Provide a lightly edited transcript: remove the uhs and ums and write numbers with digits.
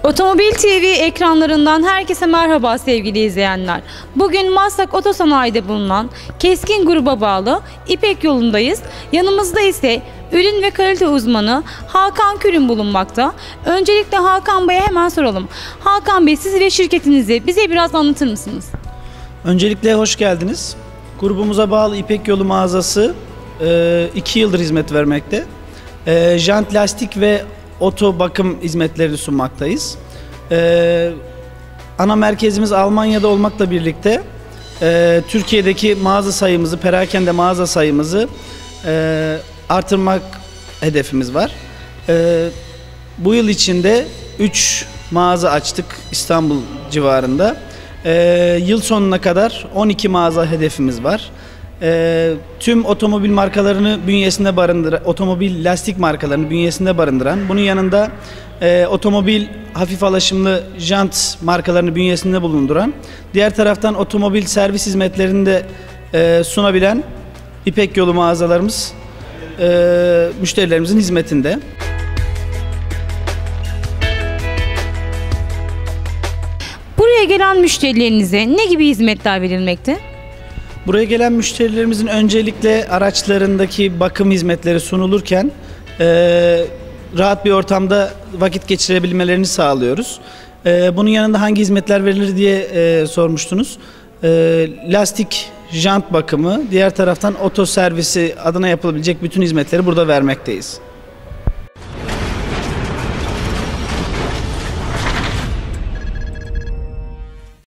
Otomobil TV ekranlarından herkese merhaba sevgili izleyenler. Bugün Maslak Otosanayi'de bulunan Keskin gruba bağlı İpek yolundayız. Yanımızda ise ürün ve kalite uzmanı Hakan Kürün bulunmakta. Öncelikle Hakan Bey'e hemen soralım. Hakan Bey, siz ve şirketinizi bize biraz anlatır mısınız? Öncelikle hoş geldiniz. Grubumuza bağlı İpek Yolu mağazası 2 yıldır hizmet vermekte. Jant, lastik ve oto bakım hizmetlerini sunmaktayız. Ana merkezimiz Almanya'da olmakla birlikte Türkiye'deki mağaza sayımızı, perakende mağaza sayımızı artırmak hedefimiz var. Bu yıl içinde 3 mağaza açtık İstanbul civarında. Yıl sonuna kadar 12 mağaza hedefimiz var. Tüm otomobil markalarını bünyesinde barındıran, otomobil lastik markalarını bünyesinde barındıran, bunun yanında otomobil hafif alaşımlı jant markalarını bünyesinde bulunduran, diğer taraftan otomobil servis hizmetlerini de sunabilen İpek Yolu mağazalarımız müşterilerimizin hizmetinde. Buraya gelen müşterilerinize ne gibi hizmetler verilmekte? Buraya gelen müşterilerimizin öncelikle araçlarındaki bakım hizmetleri sunulurken rahat bir ortamda vakit geçirebilmelerini sağlıyoruz. Bunun yanında hangi hizmetler verilir diye sormuştunuz. Lastik, jant bakımı, diğer taraftan oto servisi adına yapılabilecek bütün hizmetleri burada vermekteyiz.